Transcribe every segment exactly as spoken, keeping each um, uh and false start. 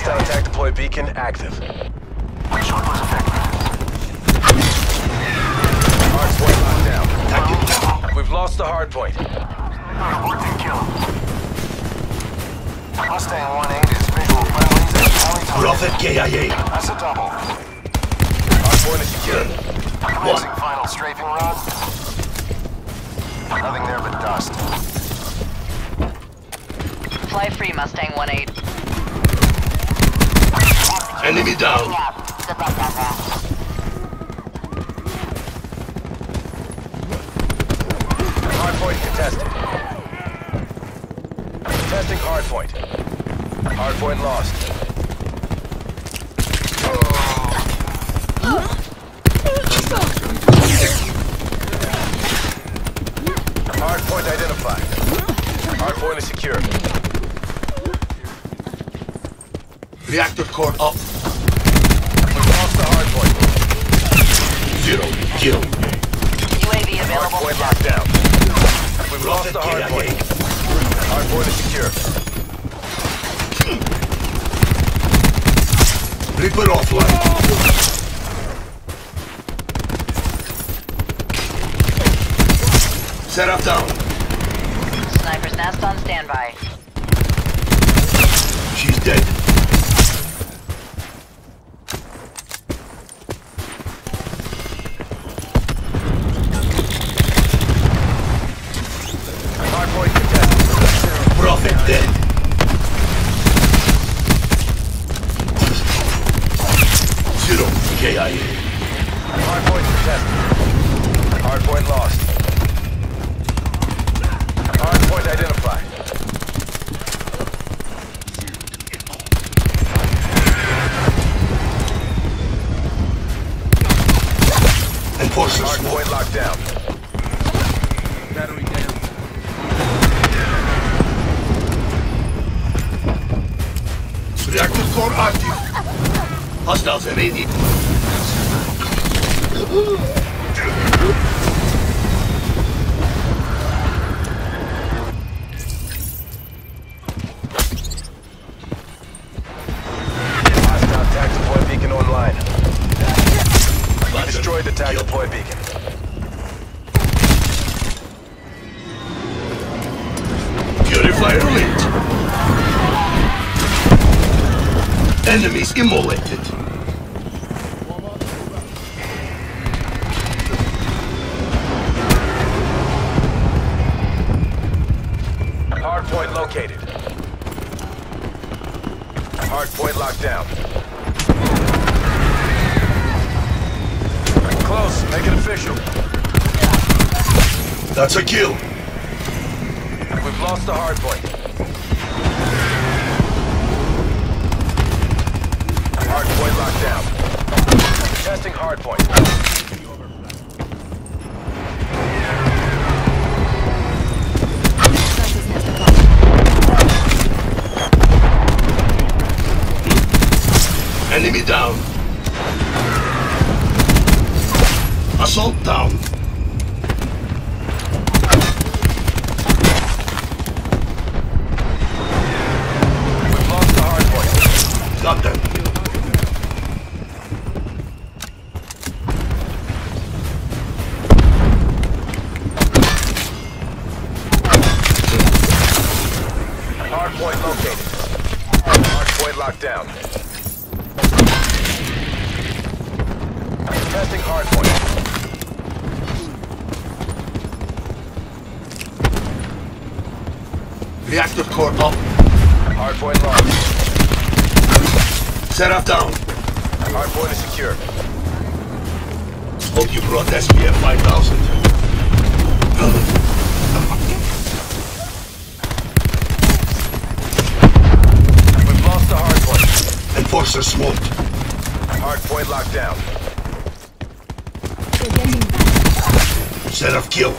Hostile attack deploy beacon active. Short was effective. Hardpoint locked down. We've lost the hardpoint. Reporting kill. Mustang one eight is visual friendlies and tally target. Prophet K I A. That's a double. Hardpoint is secure. Commencing final strafing run. Nothing there but dust. Fly free, Mustang one eight. Enemy down. Good luck down there. Hardpoint contested. Contesting hardpoint. Hardpoint lost. Hardpoint identified. Hardpoint is secure. Reactor core up. We've lost the hardpoint. Zero. Kill. U A V available. Hardpoint locked down. We've lost the hardpoint. Hardpoint is secure. Reaper offline. Set up down. Sniper's nest on standby. She's dead. Hardpoint contested. Prophet dead. Zero. K I A. Hardpoint contested. Hardpoint lost. Hardpoint identified. Enforcer smoke. Hardpoint locked down. Battery down. Reactor core active. Hostiles are ready. Hostile attack deploy beacon online. We destroyed the attack deploy beacon. Purifier lit. Enemies immolated. Hardpoint located. Hardpoint locked down. Close, make it official. That's a kill. We've lost the hardpoint. Hardpoint locked down. Testing hardpoint. Enemy down. Assault down. We've lost the hardpoint. Got them. Hardpoint located. Hardpoint locked down. Testing hardpoint. Reactor core up. Hardpoint lost. Set up down. Hardpoint is secure. Hope you brought S P F five thousand. We've lost the hardpoint. Enforcer smoked. Hardpoint locked down. Set of kill.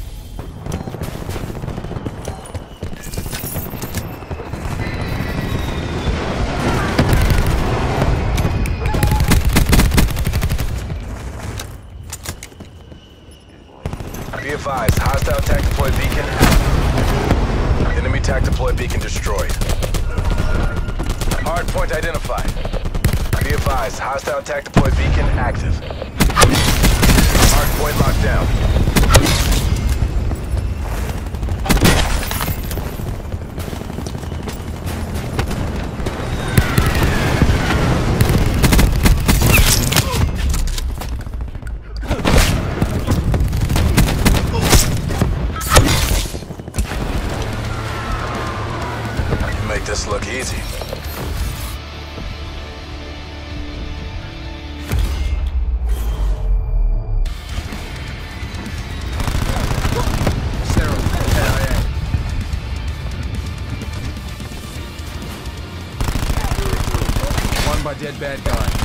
Be advised, hostile attack deploy beacon. Enemy attack deploy beacon destroyed. Hardpoint Hardpoint identified. Be advised, hostile attack deploy beacon active. Hardpoint locked down. Make this look easy. One by dead bad guy.